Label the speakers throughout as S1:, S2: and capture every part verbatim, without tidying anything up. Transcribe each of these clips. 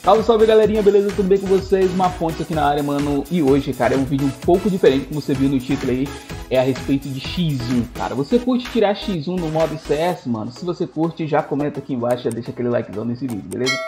S1: Salve, salve galerinha, beleza? Tudo bem com vocês? Mapontes aqui na área, mano. E hoje, cara, é um vídeo um pouco diferente, como você viu no título aí. É a respeito de xis um, cara. Você curte tirar xis um no modo C S, mano? Se você curte, já comenta aqui embaixo, já deixa aquele likezão nesse vídeo, beleza?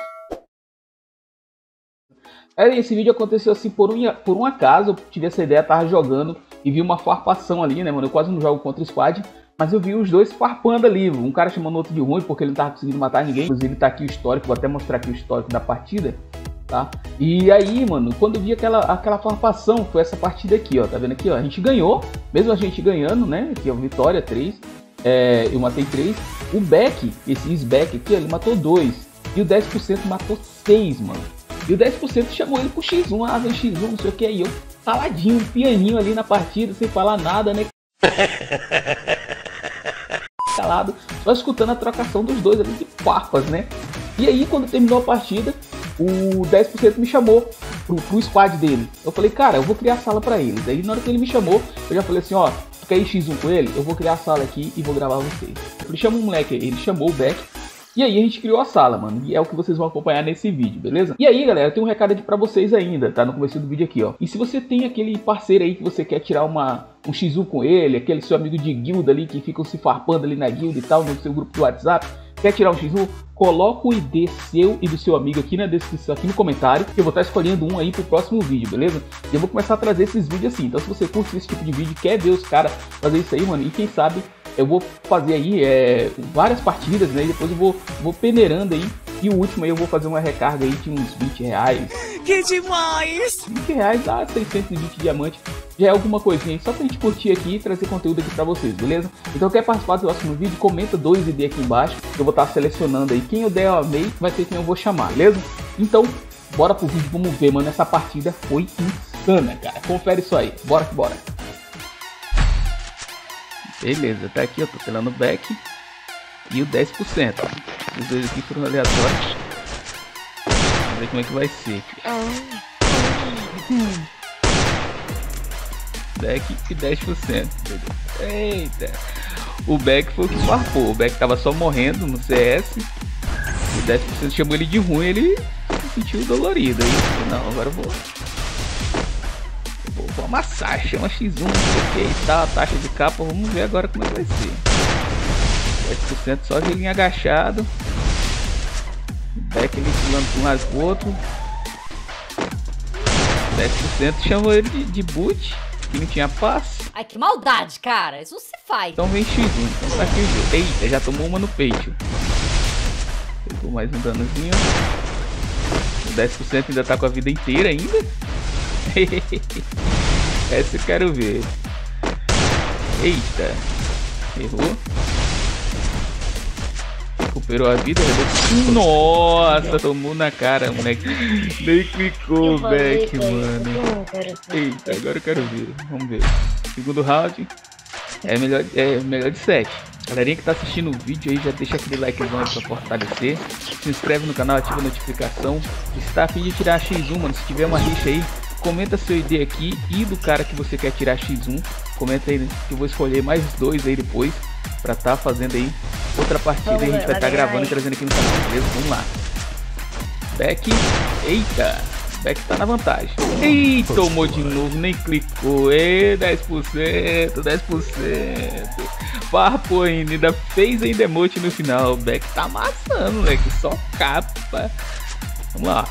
S1: Esse vídeo aconteceu assim por um, por um acaso. Eu tive essa ideia, tava jogando e vi uma farpação ali, né, mano? Eu quase não jogo contra squad, mas eu vi os dois farpando ali. Um cara chamando o outro de ruim porque ele não tava conseguindo matar ninguém. Inclusive tá aqui o histórico, vou até mostrar aqui o histórico da partida, tá? E aí, mano, quando eu vi aquela, aquela farpação, foi essa partida aqui, ó. Tá vendo aqui, ó? A gente ganhou, mesmo a gente ganhando, né? Aqui, ó, vitória, três. É, eu matei três. O Beck, esse Isbeck aqui, ó, ele matou dois. E o dez por cento matou seis, mano. E o dez por cento chamou ele pro xis um, ah, vem xis um, não sei o que. Aí eu, caladinho, pianinho ali na partida, sem falar nada, né? Calado, só escutando a trocação dos dois ali de farpas, né? E aí, quando terminou a partida, o dez por cento me chamou pro, pro squad dele. Eu falei, cara, eu vou criar sala pra eles. Aí, na hora que ele me chamou, eu já falei assim, ó, tu quer ir xis um com ele? Eu vou criar a sala aqui e vou gravar vocês. Ele chamou um moleque aí, ele chamou o Beck. E aí a gente criou a sala, mano, e é o que vocês vão acompanhar nesse vídeo, beleza? E aí, galera, tem um recado aqui pra vocês ainda, tá? No começo do vídeo aqui, ó. E se você tem aquele parceiro aí que você quer tirar uma, um xis um com ele, aquele seu amigo de guilda ali que ficam se farpando ali na guilda e tal, no seu grupo do WhatsApp, quer tirar um xis um? Coloca o I D seu e do seu amigo aqui na descrição, aqui no comentário, que eu vou estar escolhendo um aí pro próximo vídeo, beleza? E eu vou começar a trazer esses vídeos assim, então se você curte esse tipo de vídeo, quer ver os caras fazer isso aí, mano, e quem sabe eu vou fazer aí é, várias partidas, né? E depois eu vou, vou peneirando aí. E o último aí eu vou fazer uma recarga aí de uns vinte reais.
S2: Que demais!
S1: vinte reais dá seiscentos e vinte diamantes. Já é alguma coisinha aí, só pra gente curtir aqui e trazer conteúdo aqui pra vocês, beleza? Então quer participar do próximo vídeo? Comenta dois I D aqui embaixo. Eu vou estar selecionando aí. Quem eu der eu amei, vai ser quem eu vou chamar, beleza? Então, bora pro vídeo, vamos ver, mano. Essa partida foi insana, cara. Confere isso aí. Bora que bora. Beleza, tá aqui, eu tô pelando o Beck e o dez por cento. Os dois aqui foram aleatórios. Vamos ver como é que vai ser. Beck e dez por cento. Eita! O Beck foi o que farpou. O Beck tava só morrendo no C S. O dez por cento chamou ele de ruim, ele se sentiu dolorido. Aí, não, agora eu vou. Vou amassar, chama xis um, não sei o que e tal, a taxa de capa, vamos ver agora como é que vai ser. dez por cento só gelinho agachado. Beck ele pulando para um lado pro outro. dez por cento chamou ele de, de boot, que não tinha passe.
S3: Ai, que maldade, cara, isso não se faz.
S1: Então vem xis um, então tá aqui o jogo. Eita, já tomou uma no peito. Pegou mais um danozinho. O dez por cento ainda tá com a vida inteira ainda. Essa eu quero ver. Eita. Errou. Recuperou a vida. Nossa, tomou na cara, moleque. Nem clicou o Beck, mano. Eita, agora eu quero ver. Vamos ver. Segundo round. É melhor, é melhor de sete. Galerinha que tá assistindo o vídeo aí, já deixa aquele likezão aí pra fortalecer. Se inscreve no canal, ativa a notificação. Se tá a fim de tirar xis um, mano, se tiver uma rixa aí, comenta seu I D aqui e do cara que você quer tirar xis um. Comenta aí, né, que eu vou escolher mais dois aí depois pra tá fazendo aí outra partida. Vamos, e a gente vai estar tá gravando e trazendo aqui no canal, beleza? Vamos lá. Beck, eita, Beck tá na vantagem. Ih, tomou de novo, nem clicou. E dez por cento, dez por cento. Farpou ainda, ainda fez ainda emote no final. O Beck tá amassando, moleque, só capa. Vamos lá.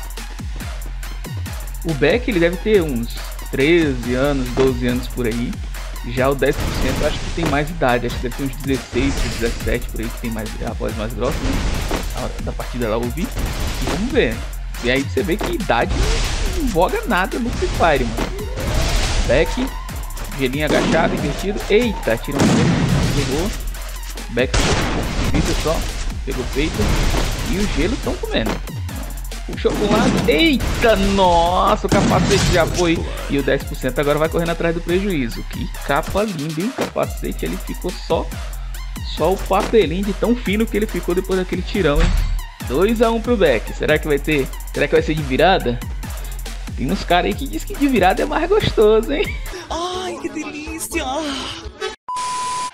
S1: O Beck ele deve ter uns treze anos, doze anos por aí. Já o dez por cento eu acho que tem mais idade, acho que deve ter uns dezesseis, dezessete por aí, que tem mais, a voz mais grossa, né? A hora da partida lá eu ouvi. E vamos ver. E aí você vê que idade não voga nada no Free Fire, mano. Beck, gelinho agachado, invertido. Eita, tirou um pegou. Beck pegou vida só, pegou peito. E o gelo estão comendo. Puxou para um lado, eita, nossa, o capacete já foi. E o dez por cento agora vai correndo atrás do prejuízo. Que capa linda, hein? O capacete ele ficou só Só o papelinho de tão fino que ele ficou depois daquele tirão, hein? dois a um pro Beck, será que vai ter? Será que vai ser de virada? Tem uns caras aí que diz que de virada é mais gostoso, hein?
S2: Ai, que delícia!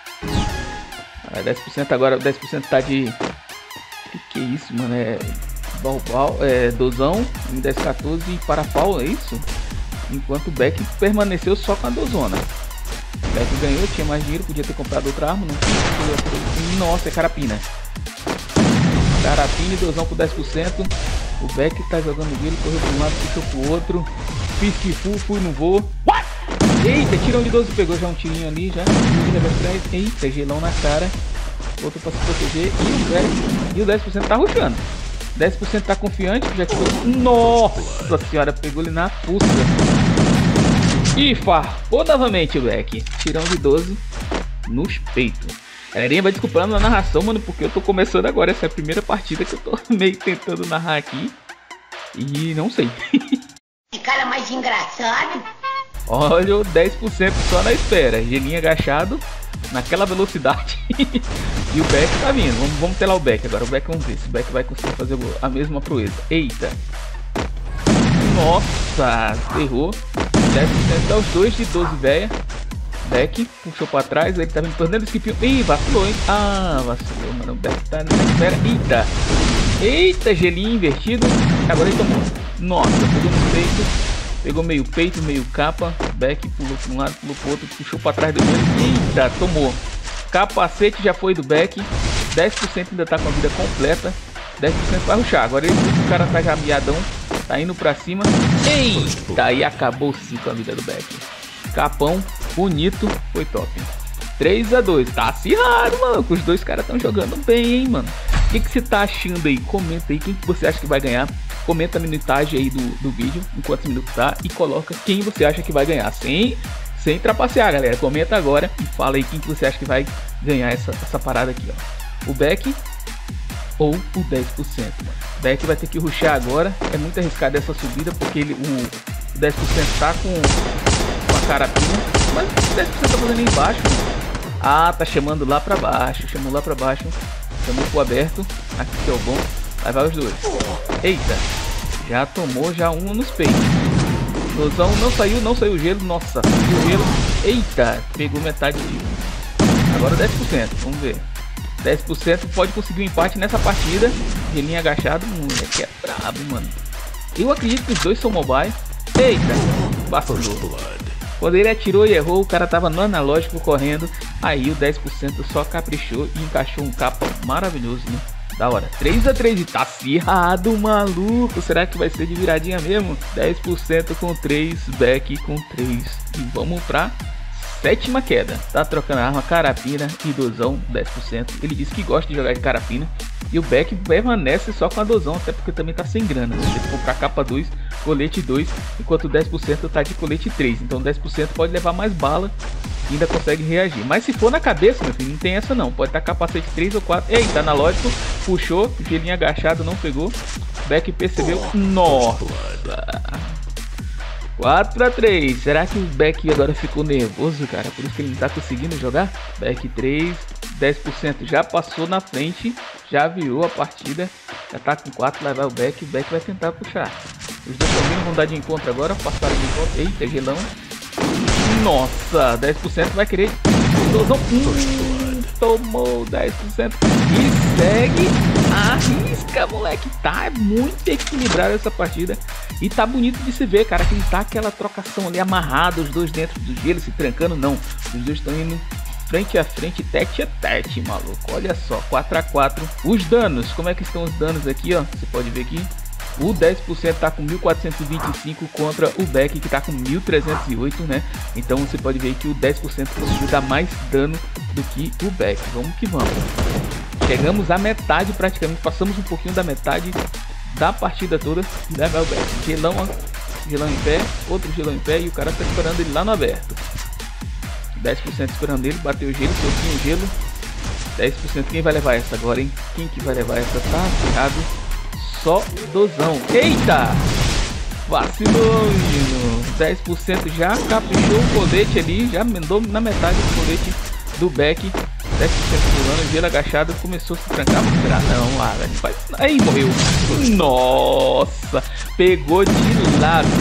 S1: Ah, dez por cento agora, dez por cento tá de... Que que é isso, mano? É... Balbal, é, Dozão, M dez quatorze e Parapau, é isso? Enquanto o Beck permaneceu só com a Dozona. O Beck ganhou, tinha mais dinheiro, podia ter comprado outra arma, não tinha. Nossa, é Carapina. Carapina e Dozão por dez por cento. O Beck tá jogando dele, correu para um lado, puxou pro outro. Fiz que fui, fui, não vou. Eita, tirão de doze, pegou já um tirinho ali, já. Eita, gelão na cara. Voltou pra se proteger. E o Beck, e o dez por cento tá rushando. dez por cento tá confiante, já tirou. Nossa senhora, pegou ele na pulsa. E farpou novamente o Beck. Tirão de doze nos peitos. Galerinha, vai desculpando na narração, mano, porque eu tô começando agora. Essa é a primeira partida que eu tô meio tentando narrar aqui. E não sei.
S4: Que cara mais engraçado.
S1: Olha o dez por cento só na espera. Gelinho agachado, naquela velocidade. E o Beck tá vindo. Vamos, vamos telar o Beck agora. O Beck, vamos ver se o Beck vai conseguir fazer a mesma proeza. Eita. Nossa, errou. dez por cento dá os dois de doze, velha. Beck puxou pra trás, ele tá vindo perdendo o skip. Ih, vacilou, hein? Ah, vacilou, mano. O Beck tá na espera. Eita. Eita, gelinho invertido. Agora ele tomou. Nossa, pegou no peito. Pegou meio peito, meio capa. Beck pulou pra um lado, pulou pro outro. Puxou pra trás do gelo. Eita, tomou. Capacete já foi do Beck. dez por cento ainda tá com a vida completa. dez por cento vai rushar. Agora ele, o cara tá já miadão. Tá indo pra cima. Eita, aí acabou sim com a vida do Beck. Capão, bonito, foi top. três a dois, tá acirrado, mano. Os dois caras estão jogando bem, hein, mano. O que, que você tá achando aí? Comenta aí quem que você acha que vai ganhar. Comenta a minutagem aí do, do vídeo, em quantos minutos tá. E coloca quem você acha que vai ganhar. Sem, sem trapacear, galera. Comenta agora e fala aí quem que você acha que vai ganhar essa, essa parada aqui, ó. O Beck ou o dez por cento, mano. O Beck vai ter que rushar agora. É muito arriscado essa subida, porque ele, o, o dez por cento tá com... Carapina, mas o dez por cento tá fazendo aí embaixo, mano. Ah, tá chamando lá pra baixo. Chamou lá pra baixo. Chamou pro aberto. Aqui que é o bom. Aí vai os dois. Eita. Já tomou já um nos peitos. Dozão não saiu, não saiu o gelo. Nossa, saiu o gelo. Eita, pegou metade de... Agora dez por cento, vamos ver. dez por cento pode conseguir um empate nessa partida. Gelinho agachado, moleque é brabo, mano. Eu acredito que os dois são mobile. Eita, vacilou. Quando ele atirou e errou, o cara tava no analógico correndo. Aí o dez por cento só caprichou e encaixou um capa maravilhoso, né? Da hora. três a três e tá acirrado, maluco. Será que vai ser de viradinha mesmo? dez por cento com três, Beck com três. E vamos pra sétima queda. Tá trocando a arma, Carapina e Dozão, dez por cento. Ele disse que gosta de jogar de Carapina. E o Beck permanece só com a Dozão, até porque também tá sem grana. Se ele for pra capa dois, colete dois, enquanto o dez por cento tá de colete três. Então dez por cento pode levar mais bala e ainda consegue reagir. Mas se for na cabeça, meu filho, não tem essa não. Pode estar tá capacete três ou quatro. Eita, analógico, puxou, gelinho agachado, não pegou. Beck percebeu. Nossa! quatro a três. Será que o Beck agora ficou nervoso, cara? Por isso que ele não tá conseguindo jogar? Beck três, dez por cento já passou na frente, já virou a partida, já tá com quatro, lá vai o Beck, o Beck vai tentar puxar. Os dois também vão dar de encontro agora, passaram de encontro. Eita, gelão. Nossa, dez por cento vai querer. Hum, tomou dez por cento e segue. Arrisca, moleque. Tá muito equilibrado essa partida. E tá bonito de se ver, cara, que não tá aquela trocação ali amarrada, os dois dentro do gelo, se trancando, não. Os dois estão indo frente a frente, tete a tete, maluco. Olha só, quatro a quatro. Os danos, como é que estão os danos aqui, ó? Você pode ver aqui. O dez por cento tá com mil quatrocentos e vinte e cinco contra o Beck, que tá com mil trezentos e oito, né? Então você pode ver que o dez por cento conseguiu dar mais dano do que o Beck. Vamos que vamos. Chegamos à metade praticamente, passamos um pouquinho da metade da partida toda. E leva o Beck. Gelão, ó. Gelão em pé, outro gelão em pé e o cara tá esperando ele lá no aberto. dez por cento esperando ele, bateu o gelo, soltinho o gelo. dez por cento, quem vai levar essa agora, hein? Quem que vai levar essa? Tá ferrado. Só Dozão. Eita! Vacilou, menino. dez por cento já caprichou o colete ali, já mandou na metade do colete do Beck. dez por cento pulando, gelo agachado, começou a se trancar. Não, não, lá, velho. Aí morreu. Nossa! Pegou de lado, mano.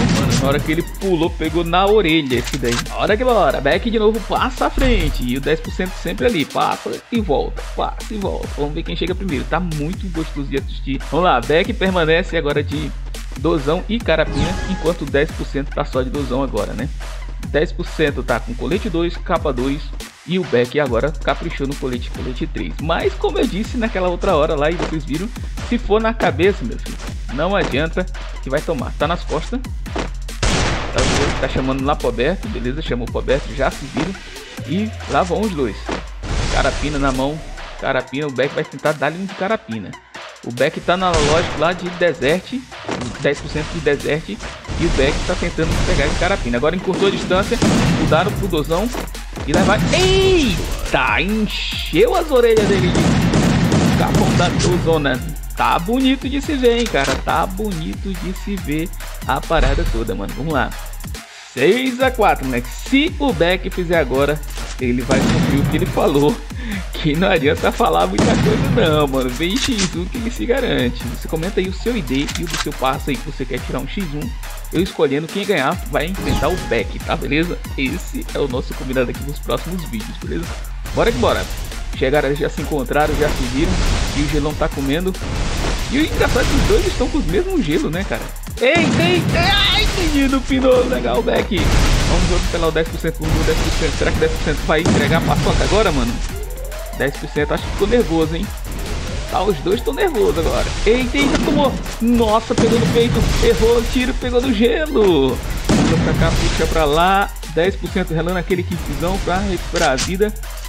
S1: Na hora que ele pulou, pegou na orelha esse daí. Na hora que bora, Beck de novo passa à frente. E o dez por cento sempre ali, passa e volta, passa e volta. Vamos ver quem chega primeiro. Tá muito gostoso de assistir. Vamos lá, Beck permanece agora de dozão e carapina, enquanto o dez por cento tá só de dozão agora, né? dez por cento tá com colete dois, capa dois. E o Beck agora caprichou no colete, colete três. Mas como eu disse naquela outra hora lá e vocês viram, se for na cabeça, meu filho, não adianta que vai tomar. Tá nas costas. Tá, tá chamando lá pro aberto, beleza? Chamou pro aberto, já se viram. E lá vão os dois. Carapina na mão. Carapina, o Beck vai tentar dar-lhe um de carapina. O Beck tá na lógica lá de desert, dez por cento de desert. E o Beck tá tentando pegar de carapina. Agora encurtou a distância, mudaram pro dozão. E lá vai. Eita! Encheu as orelhas dele de capão da dozona. Tá bonito de se ver, hein, cara. Tá bonito de se ver a parada toda, mano. Vamos lá. seis a quatro, né? Se o Beck fizer agora, ele vai cumprir o que ele falou. Que não adianta falar muita coisa não, mano. Vem X um que ele se garante. Você comenta aí o seu I D e o do seu passo aí que você quer tirar um X um. Eu escolhendo quem ganhar vai enfrentar o Beck, tá? Beleza? Esse é o nosso combinado aqui nos próximos vídeos, beleza? Bora que bora. Chegaram, já se encontraram, já se viram. E o gelão tá comendo. E o engraçado é que os dois estão com os mesmos gelos, né, cara? Eita, eita! Ai, menino, pinou. Legal, Beck. Vamos ver pela o dez por cento, vamos ver o dez por cento. Será que dez por cento vai entregar a paçoca agora, mano? dez por cento, acho que ficou nervoso, hein? Tá, os dois estão nervosos agora. Eita, eita, tomou. Nossa, pegou no peito. Errou o tiro, pegou no gelo. Puxa pra cá, puxa pra lá. dez por cento relando aquele kitzão pra recuperar a vida.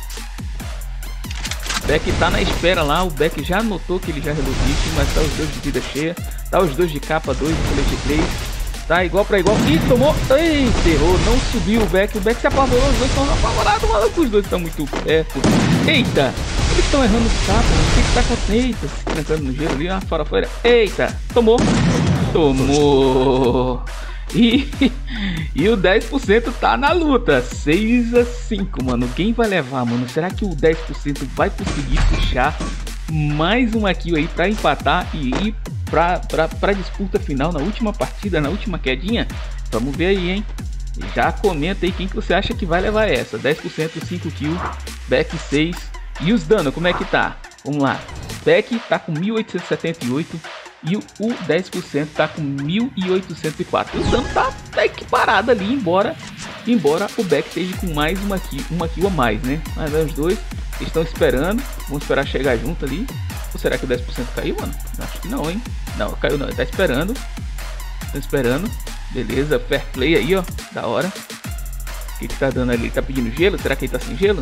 S1: Beck tá na espera lá. O Beck já notou que ele já relou o bicho, mas tá os dois de vida cheia. Tá os dois de capa dois, colete três. Tá igual pra igual. Ih, tomou. Eita, errou. Não subiu o Beck. O Beck se apavorou. Os dois estão apavorados, maluco. Os dois estão muito perto. Eita. Eles estão errando o capa. O que que tá acontecendo? Eita. Se trancando no gelo ali. Ah, fora, fora. Eita. Tomou. Tomou. E, e o dez por cento tá na luta. seis a cinco, mano. Quem vai levar, mano? Será que o dez por cento vai conseguir puxar mais uma kill aí pra empatar e ir pra, pra, pra disputa final na última partida, na última quedinha? Vamos ver aí, hein? Já comenta aí quem que você acha que vai levar essa. dez por cento, cinco kills, Beck seis. E os danos, como é que tá? Vamos lá. Beck tá com mil oitocentos e setenta e oito e o dez por cento tá com mil oitocentos e quatro. O dano tá até que parado ali, embora embora o Beck esteja com mais uma kill, uma kill a mais, né? Mas os dois estão esperando. Vamos esperar chegar junto ali. Ou será que o dez por cento caiu, mano? Acho que não, hein? Não, caiu não. Ele tá esperando. Tá esperando. Beleza, fair play aí, ó. Da hora. O que que tá dando ali? Ele tá pedindo gelo? Será que ele tá sem gelo?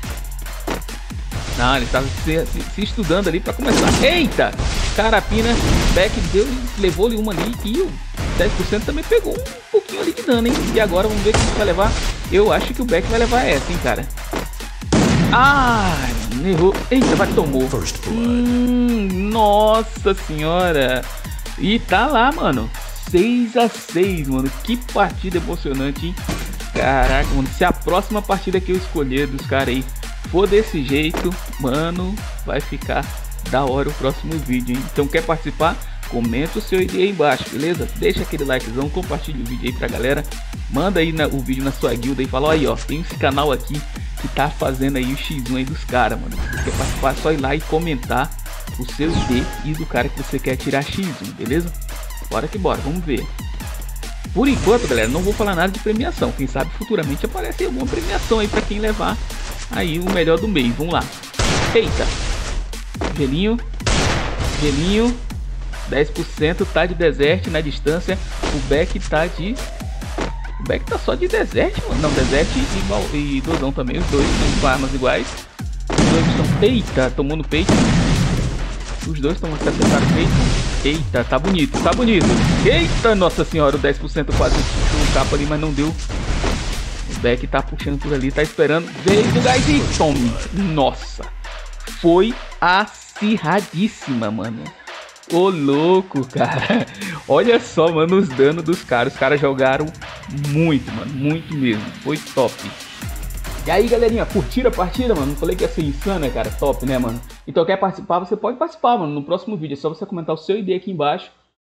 S1: Não, ele tava se, se, se estudando ali pra começar. Eita! Carapina, Beck deu, levou-lhe uma ali e o dez por cento também pegou um pouquinho ali de dano, hein? E agora vamos ver quem vai levar. Eu acho que o Beck vai levar essa, hein, cara? Ai, errou. Eita, vai, tomou. Hum, nossa senhora. E tá lá, mano. seis a seis, mano. Que partida emocionante, hein? Caraca, mano. Se a próxima partida que eu escolher dos caras aí for desse jeito, mano, vai ficar da hora o próximo vídeo, hein? Então quer participar? Comenta o seu I D aí embaixo, beleza? Deixa aquele likezão, compartilha o vídeo aí pra galera. Manda aí na, o vídeo na sua guilda e fala, ó, aí ó, tem esse canal aqui que tá fazendo aí o X um aí dos caras, mano. Quer participar? É só ir lá e comentar o seu I D e do cara que você quer tirar X um, beleza? Bora que bora, vamos ver. Por enquanto, galera, não vou falar nada de premiação. Quem sabe futuramente aparece alguma premiação aí pra quem levar aí o melhor do mês. Vamos lá. Eita. Gelinho. Gelinho. dez por cento tá de desert na distância. O Beck tá de... O Beck tá só de desert, mano. Não, desert e, igual, e dozão também. Os dois com armas iguais. Os dois estão... Eita, tomou no peito. Os dois estão acertando o peito. Eita, tá bonito, tá bonito. Eita, nossa senhora, o dez por cento quase puxou o capa ali, mas não deu. O Beck tá puxando por ali, tá esperando. Veio do gás e tome. Nossa, foi acirradíssima, mano. Ô louco, cara. Olha só, mano, os danos dos caras. Os caras jogaram muito, mano, muito mesmo. Foi top. E aí, galerinha, curtiram a partida, mano? Não falei que ia ser insana, cara? Top, né, mano? Então, quer participar? Você pode participar, mano, no próximo vídeo. É só você comentar o seu I D aqui embaixo.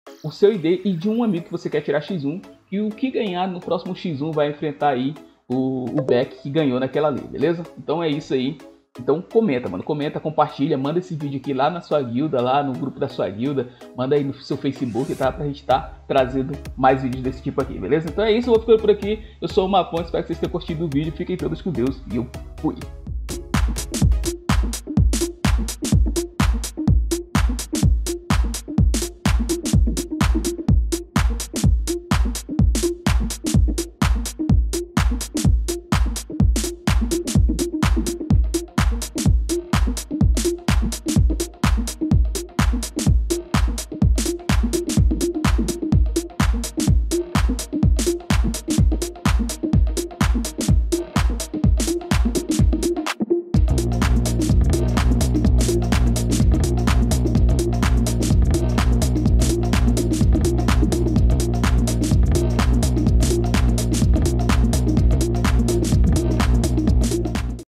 S1: o seu I D e de um amigo que você quer tirar xis um. E o que ganhar no próximo xis um vai enfrentar aí o, o Beck que ganhou naquela lei, beleza? Então é isso aí. Então comenta, mano, comenta, compartilha, manda esse vídeo aqui lá na sua guilda, lá no grupo da sua guilda, manda aí no seu Facebook, tá? Pra gente tá trazendo mais vídeos desse tipo aqui, beleza? Então é isso, eu vou ficando por aqui, eu sou o Mapon, espero que vocês tenham curtido o vídeo, fiquem todos com Deus e eu fui!